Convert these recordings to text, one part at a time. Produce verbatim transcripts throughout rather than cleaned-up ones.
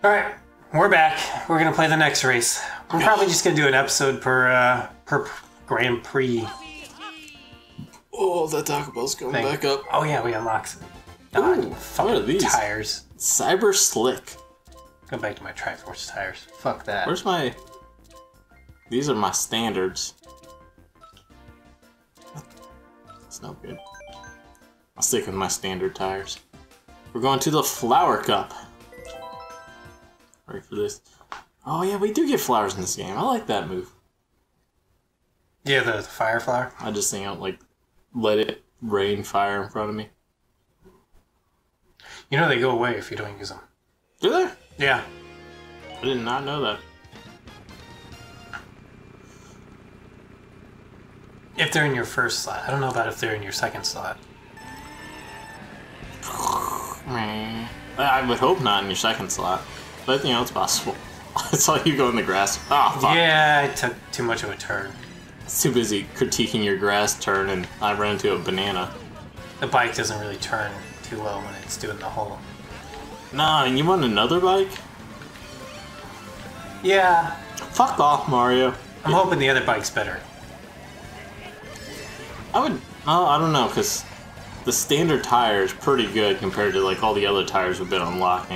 Alright, we're back. We're gonna play the next race. We're probably just gonna do an episode per uh, per Grand Prix. Oh, that Taco Bell's going thing. back up. Oh yeah, we unlocked it. Oh, Ooh, what are these? Tires. Cyber Slick. Go back to my Triforce tires. Fuck that. Where's my... These are my standards. It's no good. I'll stick with my standard tires. We're going to the Flower Cup. Ready for this? Oh yeah, we do get flowers in this game. I like that move. Yeah, the, the fire flower. I just think I don't like let it rain fire in front of me. You know they go away if you don't use them. Do they? Yeah. I did not know that. If they're in your first slot. I don't know about if they're in your second slot. I would hope not in your second slot. But I think it's possible. I saw you go in the grass. Oh, fuck. Yeah, I took too much of a turn. I was too busy critiquing your grass turn and I ran into a banana. The bike doesn't really turn too well when it's doing the whole... Nah, and you want another bike? Yeah. Fuck off, Mario. I'm hoping the other bike's better. I would... Oh, I don't know, because the standard tire is pretty good compared to like all the other tires we've been unlocking.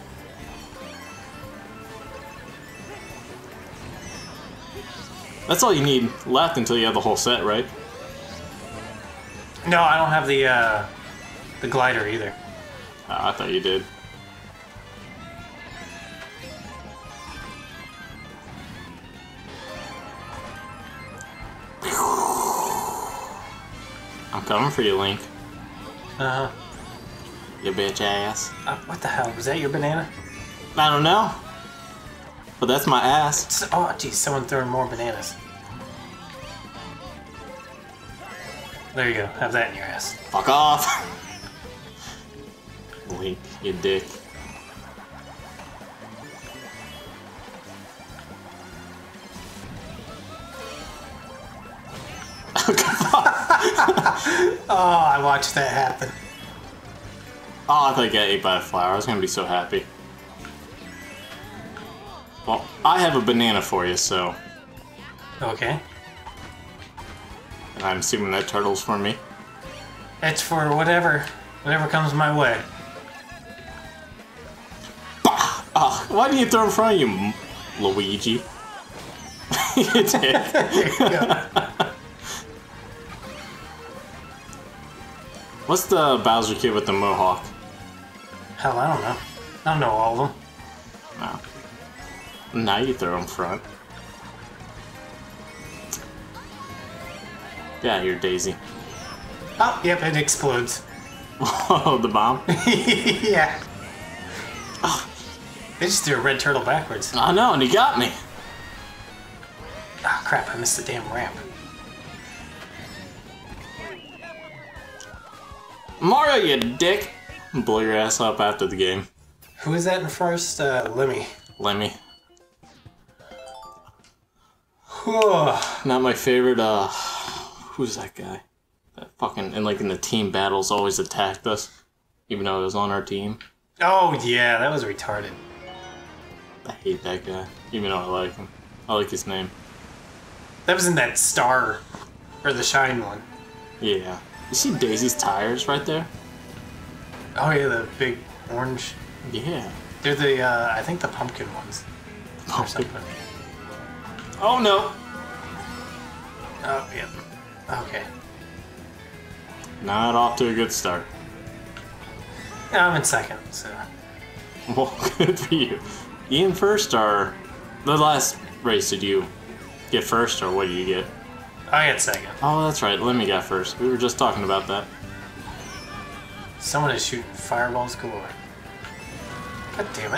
That's all you need left until you have the whole set, right? No, I don't have the uh, the glider either. Oh, I thought you did. I'm coming for you, Link. Uh-huh. You bitch ass. Uh, what the hell? Was that your banana? I don't know. But that's my ass. It's, oh, geez, someone throwing more bananas. There you go. Have that in your ass. Fuck off. Link, you dick. Oh, I watched that happen. Oh, I thought I got ate by a flower. I was gonna be so happy. Well, I have a banana for you, so... Okay. And I'm assuming that turtle's for me. It's for whatever, whatever comes my way. Bah! Oh, why do you throw in front of you, M Luigi? You dick. There you go. What's the Bowser kid with the mohawk? Hell, I don't know. I don't know all of them. No. Now you throw in front. Get out of here, Daisy. Oh, yep, it explodes. Whoa, the bomb? Yeah. Oh, they just threw a red turtle backwards. I know, and he got me. Oh, crap, I missed the damn ramp. Mario, you dick! Blow your ass up after the game. Who is that in first? Uh, Lemmy. Lemmy. Oh. Not my favorite, uh... Who's that guy? That fucking... And like in the team battles always attacked us. Even though it was on our team. Oh, yeah, that was retarded. I hate that guy. Even though I like him. I like his name. That was in that star. Or the shine one. Yeah. You see Daisy's tires right there? Oh, yeah, the big orange. Yeah. They're the, uh, I think the pumpkin ones. Pumpkin. Oh, no! Oh, yeah. Okay. Not off to a good start. No, I'm in second, so... Well, good for you. Ian first, or... The last race, did you get first, or what did you get? I got second. Oh, that's right. Lemmy got first. We were just talking about that. Someone is shooting fireballs galore. God damn it.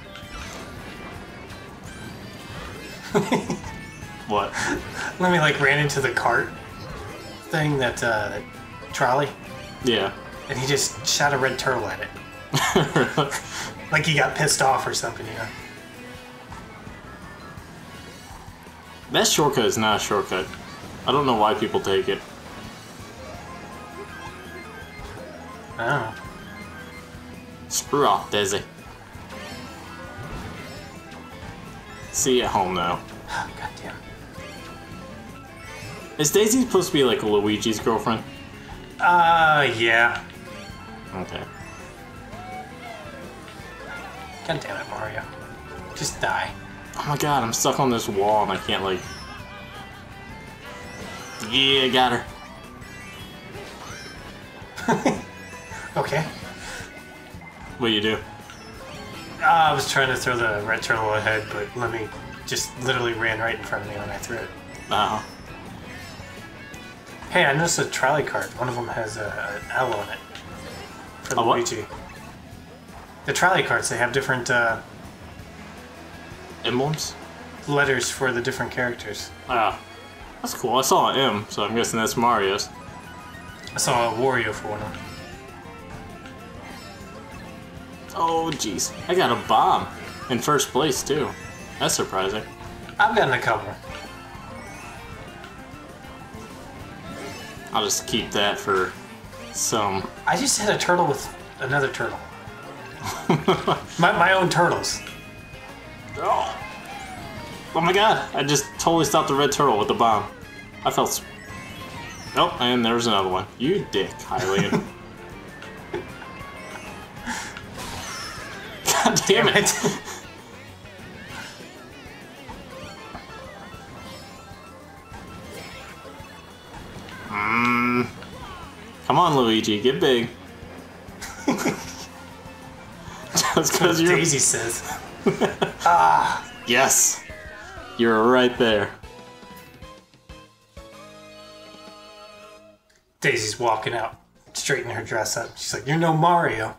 What? Lemmy, like, ran into the cart thing, that, uh, that trolley. Yeah. And he just shot a red turtle at it. Like he got pissed off or something, you know? That shortcut is not a shortcut. I don't know why people take it. Oh. Screw off, Desi. See you at home now. Oh, God damn. Is Daisy supposed to be like Luigi's girlfriend? Uh, yeah. Okay. God damn it, Mario. Just die. Oh my god, I'm stuck on this wall and I can't like... Yeah, got her. Okay. What do you do? Uh, I was trying to throw the red turtle ahead, but Lemmy just literally ran right in front of me when I threw it. Oh. Hey, I noticed a trolley cart. One of them has a, an L on it. For A what? Luigi. The trolley carts, they have different uh, Emblems? letters for the different characters. Ah. That's cool. I saw an M, so I'm guessing that's Mario's. I saw a Wario for one of them. Oh, jeez. I got a bomb. In first place, too. That's surprising. I've gotten a couple. I'll just keep that for some... I just hit a turtle with another turtle. my, my own turtles. Oh. Oh my god, I just totally stopped the red turtle with the bomb. I felt... Sp oh, and there was another one. You dick, Hylian. God damn it. Mmm. Come on, Luigi, get big. Just because you're... Daisy says. Ah. Yes. You're right there. Daisy's walking out, straightening her dress up. She's like, "You're no Mario."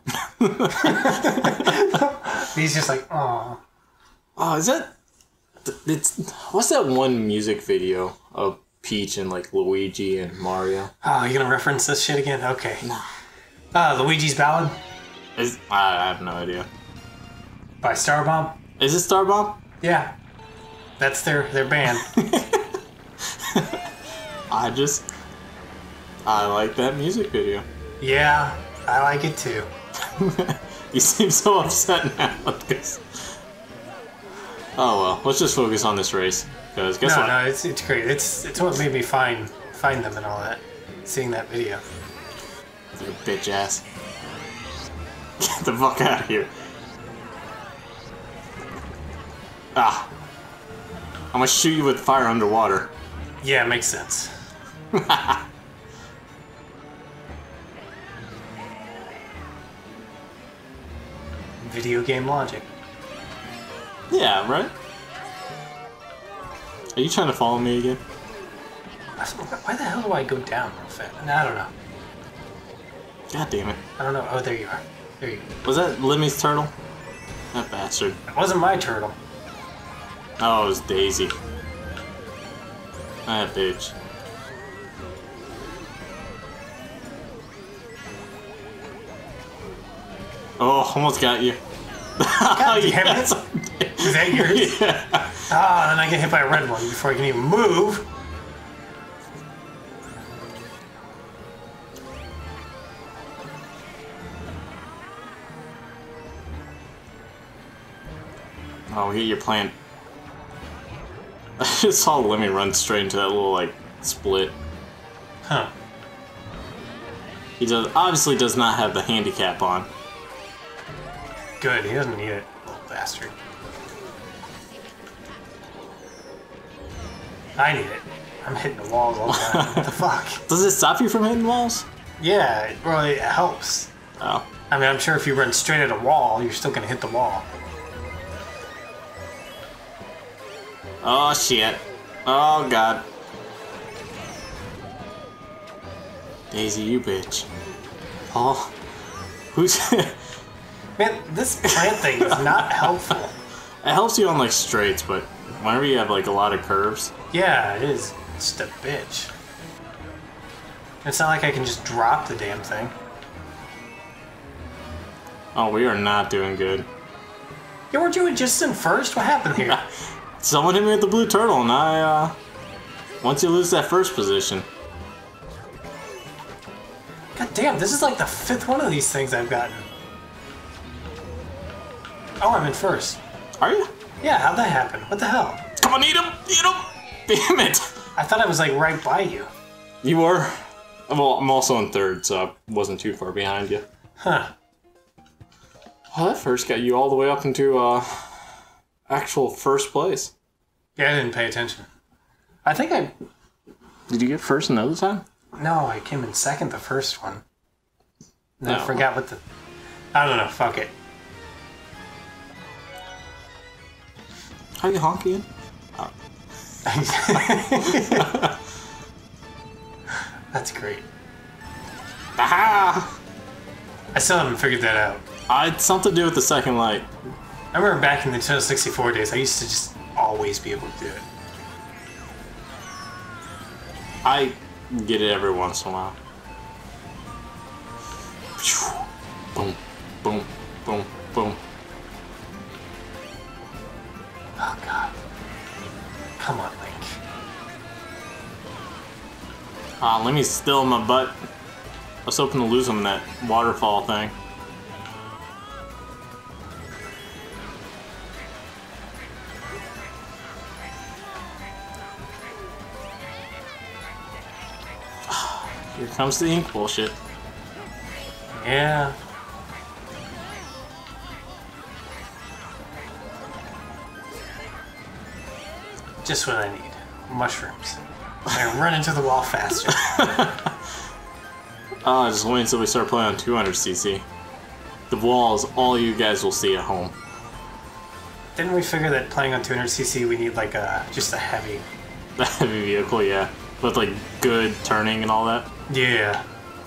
He's just like, "Aw." Oh, is that... It's... What's that one music video of Peach and, like, Luigi and Mario? Oh, you gonna reference this shit again? Okay. No. Uh, Luigi's Ballad Is... I have no idea. by Starbomb. Is it Starbomb? Yeah. That's their, their band. I just... I like that music video. Yeah, I like it too. You seem so upset now. Because... Oh well, let's just focus on this race. Because guess no, what? no, it's it's great. It's it's what made me find find them and all that. Seeing that video. You bitch ass. Get the fuck out of here. Ah. I'm gonna shoot you with fire underwater. Yeah, it makes sense. Video game logic. Yeah, right? Are you trying to follow me again? Why the hell do I go down real fast? I don't know. God damn it. I don't know. Oh, there you are. There you go. Was that Lemmy's turtle? That bastard. It wasn't my turtle. Oh, it was Daisy. That bitch. Oh, almost got you. God damn yes. it. Is that yours? Yeah. Ah, then I get hit by a red one before I can even move. Oh, here you're playing. I just saw Lemmy run straight into that little, like, split. Huh. He does obviously does not have the handicap on. Good, he doesn't need it, little bastard. I need it. I'm hitting the walls all the time. What the fuck? Does it stop you from hitting walls? Yeah, it really helps. Oh. I mean, I'm sure if you run straight at a wall, you're still gonna hit the wall. Oh, shit. Oh, God. Daisy, you bitch. Oh. Who's... Man, this plant thing is not helpful. It helps you on, like, straights, but whenever you have, like, a lot of curves... Yeah, it is. It's just a bitch. It's not like I can just drop the damn thing. Oh, we are not doing good. Yeah, weren't you just in first? What happened here? Someone hit me with the blue turtle, and I, uh... Once you lose that first position... God damn, this is like the fifth one of these things I've gotten. Oh, I'm in first. Are you? Yeah, how'd that happen? What the hell? Come on, eat him! Eat him! Damn it! I thought I was like right by you. You were? Well, I'm also in third, so I wasn't too far behind you. Huh. Well, that first got you all the way up into, uh, actual first place. Yeah, I didn't pay attention. I think I... Did you get first another time? No, I came in second the first one. And I No. forgot what the... I don't know, fuck it. How you honking? Oh. That's great. Aha! I still haven't figured that out. Uh, it's something to do with the second light. I remember back in the Nintendo sixty-four days, I used to just always be able to do it. I get it every once in a while. Boom, boom, boom, boom. Oh, God. Come on, Link. Ah, let me still in my butt. I was hoping to lose him in that waterfall thing. Here comes the ink bullshit. Yeah. Just what I need. Mushrooms. I run into the wall faster. Oh, just wait until we start playing on two hundred C C. The wall is all you guys will see at home. Didn't we figure that playing on two hundred C C we need like a just a heavy... The heavy vehicle, yeah. With like good turning and all that. Yeah.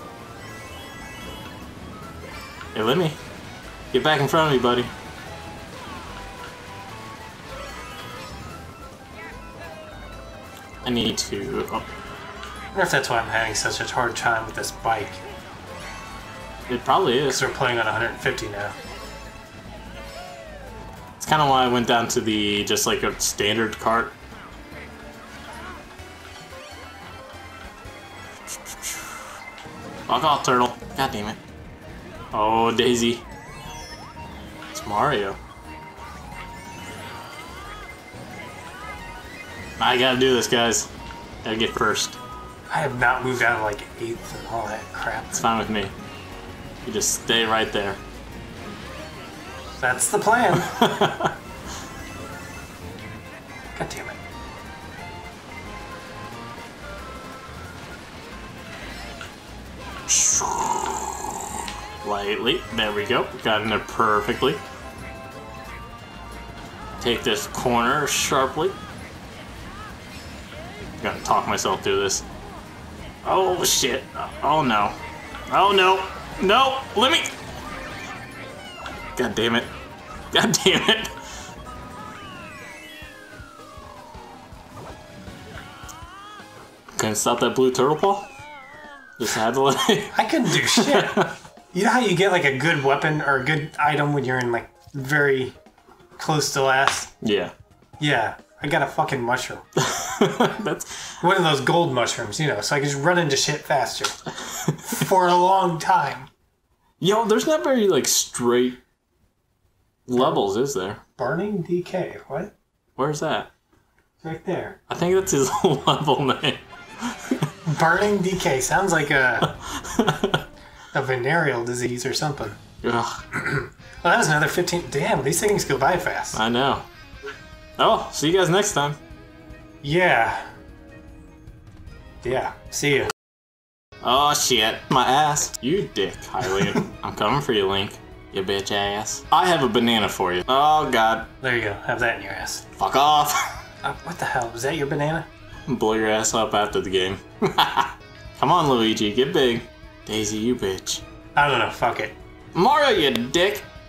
Hey, let me. Get back in front of me, buddy. I need to... Oh, I wonder if that's why I'm having such a hard time with this bike. it probably is. Because we're playing on one hundred fifty now. It's kind of why I went down to the just like a standard cart. Fuck off, turtle. God damn it. Oh, Daisy. It's Mario. I gotta do this, guys. Gotta get first. I have not moved out of like eighth and all that crap. It's fine with me. You just stay right there. That's the plan. God damn it. Lightly. There we go. Got in there perfectly. Take this corner sharply. I'm gonna talk myself through this. Oh shit. Oh no. Oh no. No! Let me. God damn it. God damn it. Couldn't stop that blue turtle paw? Just had to let it. I couldn't do shit. You know how you get like a good weapon or a good item when you're in like very close to last? Yeah. Yeah, I got a fucking mushroom. That's One of those gold mushrooms, you know, so I can just run into shit faster. For a long time. Yo, there's not very like straight levels, is there? Burning D K, what? Where's that? It's right there. I think that's his level name. Burning D K sounds like a a venereal disease or something. Ugh, Well, that was another fifteen. Damn, these things go by fast. I know. Oh, see you guys next time. Yeah. Yeah. See ya. Oh shit, my ass. You dick, Hylian. I'm coming for you, Link. You bitch ass. I have a banana for you. Oh god. There you go. Have that in your ass. Fuck off. Uh, what the hell? Was that your banana? Blow your ass up after the game. Come on, Luigi, get big. Daisy, you bitch. I don't know. Fuck it. Mario, you dick.